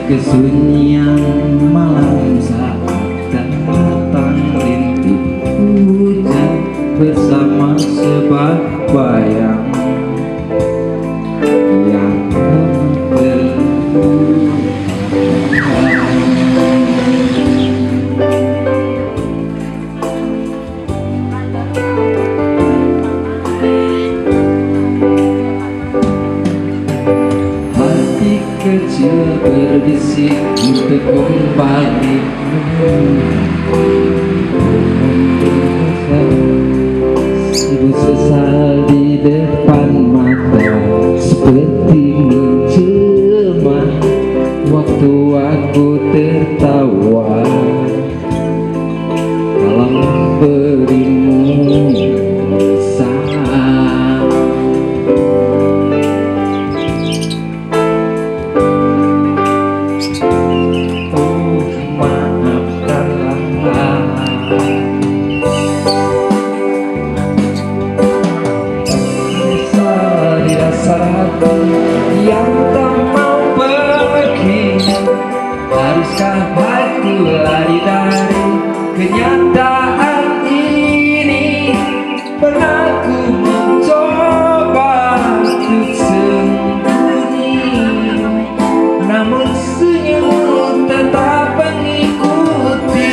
kesunyian malam saat datang rintik hujan bersama sebayang yang hati kecil berbisik untuk kembali ibu sesal di depan mata seperti menjelma waktu aku tertawa dalam berimu sayang. Oh maafkanlah hati yang tak mau pergi. Haruskah aku lari dari kenyataan ini? Pernah ku mencoba untuk sembunyi, namun senyummu tetap mengikuti.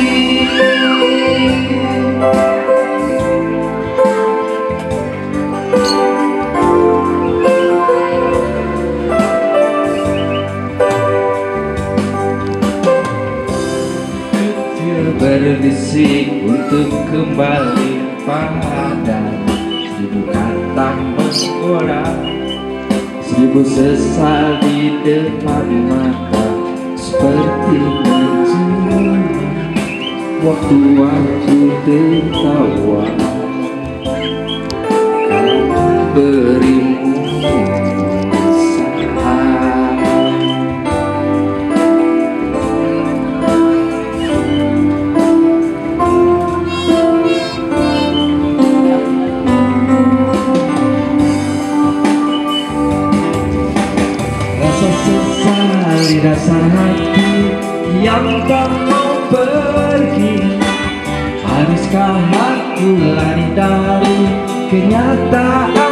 Berbisik untuk kembali pada seribu kata menggoda, seribu sesal di depan mata seperti menjelma waktu aku tertawa kalau berimu di dasar hati yang tak mau pergi. Haruskah aku lari dari kenyataan